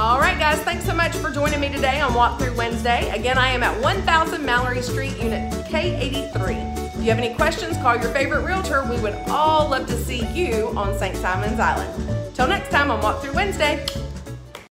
All right, guys, thanks so much for joining me today on Walkthrough Wednesday. Again, I am at 1000 Mallery Street, Unit K83. If you have any questions, call your favorite realtor. We would all love to see you on St. Simon's Island. Till next time on Walkthrough Wednesday.